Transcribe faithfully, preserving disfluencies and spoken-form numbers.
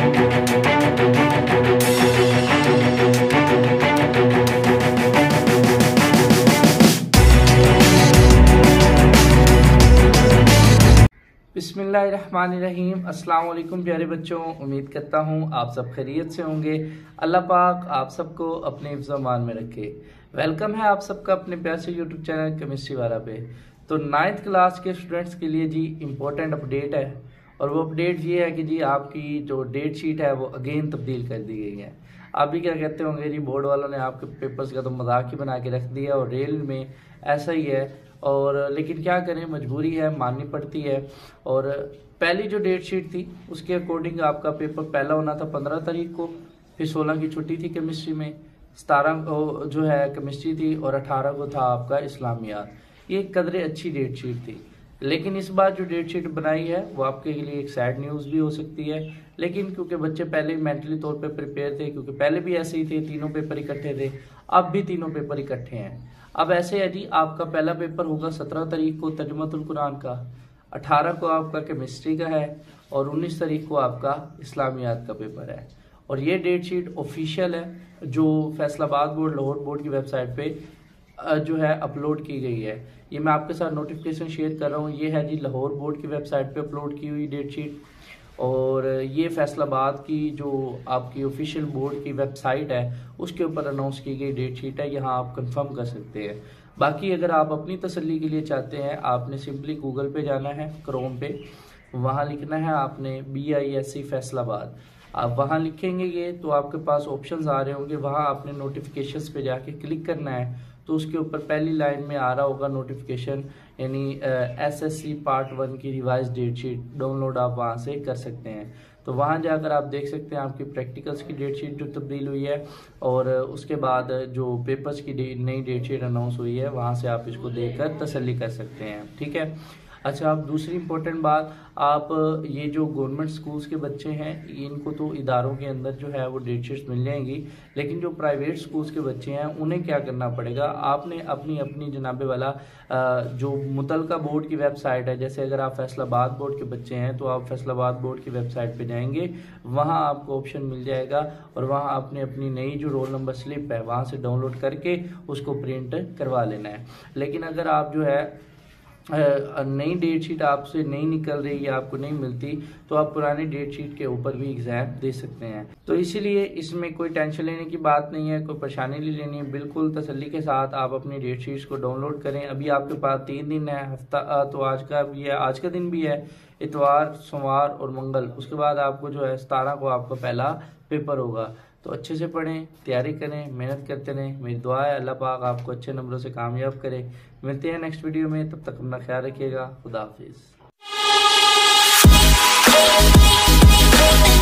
बिस्मिल्लाहिर्रहमानिर्रहीम। अस्सलाम वालेकुम प्यारे बच्चों, उम्मीद करता हूँ आप सब खैरियत से होंगे। अल्लाह पाक आप सबको अपने हिफ्ज़ मान में रखे। वेलकम है आप सबका अपने प्यार से यूट्यूब चैनल केमिस्ट्री वाला पे। तो नाइन्थ क्लास के स्टूडेंट्स के लिए जी इम्पोर्टेंट अपडेट है, और वो अपडेट ये है कि जी आपकी जो डेट शीट है वो अगेन तब्दील कर दी गई है। आप भी क्या कहते होंगे जी, बोर्ड वालों ने आपके पेपर्स का तो मजाक ही बना के रख दिया, और रेल में ऐसा ही है। और लेकिन क्या करें, मजबूरी है, माननी पड़ती है। और पहली जो डेट शीट थी उसके अकॉर्डिंग आपका पेपर पहला होना था पंद्रह तारीख को, फिर सोलह की छुट्टी थी केमिस्ट्री में, सतारह को जो है केमिस्ट्री थी, और अठारह को था आपका इस्लामियात। ये कदरे अच्छी डेट शीट थी। लेकिन इस बार जो डेट शीट बनाई है वो आपके लिए एक सैड न्यूज़ भी हो सकती है। लेकिन क्योंकि बच्चे पहले मेंटली तौर पे प्रिपेयर थे, क्योंकि पहले भी ऐसे ही थे, तीनों पेपर इकट्ठे थे, अब भी तीनों पेपर इकट्ठे हैं। अब ऐसे है जी, आपका पहला पेपर होगा सत्रह तारीख को तर्जुमतुल कुरान का, अठारह को आपका केमिस्ट्री का है, और उन्नीस तारीख को आपका इस्लामियात का पेपर है। और ये डेट शीट ऑफिशियल है, जो फैसलाबाद बोर्ड लाहौर बोर्ड की वेबसाइट पे जो है अपलोड की गई है। ये मैं आपके साथ नोटिफिकेशन शेयर कर रहा हूँ। ये है जी लाहौर बोर्ड की वेबसाइट पे अपलोड की हुई डेट शीट, और ये फैसलाबाद की जो आपकी ऑफिशियल बोर्ड की वेबसाइट है उसके ऊपर अनाउंस की गई डेट शीट है। यहाँ आप कंफर्म कर सकते हैं। बाकी अगर आप अपनी तसल्ली के लिए चाहते हैं, आपने सिंपली गूगल पे जाना है, क्रोम पे, वहाँ लिखना है आपने B I S C Faisalabad. आप वहाँ लिखेंगे ये तो आपके पास ऑप्शंस आ रहे होंगे, वहाँ आपने नोटिफिकेशंस पे जाके क्लिक करना है। तो उसके ऊपर पहली लाइन में आ रहा होगा नोटिफिकेशन, यानी S S C part one की रिवाइज डेट शीट डाउनलोड आप वहाँ से कर सकते हैं। तो वहाँ जाकर आप देख सकते हैं आपकी प्रैक्टिकल्स की डेट शीट जो तब्दील हुई है, और उसके बाद जो पेपर्स की नई डेट शीट अनाउंस हुई है, वहाँ से आप इसको देखकर तसल्ली कर सकते हैं। ठीक है। अच्छा, अब दूसरी इम्पोर्टेंट बात, आप ये जो गवर्नमेंट स्कूल्स के बच्चे हैं इनको तो इदारों के अंदर जो है वो डेट शीट्स मिल जाएंगी, लेकिन जो प्राइवेट स्कूल्स के बच्चे हैं उन्हें क्या करना पड़ेगा, आपने अपनी अपनी जनाबे वाला जो मुतलका बोर्ड की वेबसाइट है, जैसे अगर आप फैसलाबाद बोर्ड के बच्चे हैं तो आप फैसलाबाद बोर्ड की वेबसाइट पे जाएंगे, वहाँ आपको ऑप्शन मिल जाएगा, और वहाँ आपने अपनी नई जो रोल नंबर स्लिप है वहाँ से डाउनलोड करके उसको प्रिंट करवा लेना है। लेकिन अगर आप जो है नई डेट शीट आपसे नहीं निकल रही या आपको नहीं मिलती, तो आप पुरानी डेट शीट के ऊपर भी एग्जाम दे सकते हैं। तो इसीलिए इसमें कोई टेंशन लेने की बात नहीं है, कोई परेशानी नहीं लेनी है। बिल्कुल तसल्ली के साथ आप अपनी डेट शीट्स को डाउनलोड करें। अभी आपके पास तीन दिन है, हफ्ता तो आज का भी है, आज का दिन भी है, इतवार, सोमवार और मंगल। उसके बाद आपको जो है सतारह को आपका पहला पेपर होगा। तो अच्छे से पढ़ें, तैयारी करें, मेहनत करते रहें। मेरी दुआ है अल्लाह पाक आपको अच्छे नंबरों से कामयाब करे। मिलते हैं नेक्स्ट वीडियो में, तब तक अपना ख्याल रखिएगा। खुदा हाफिज़।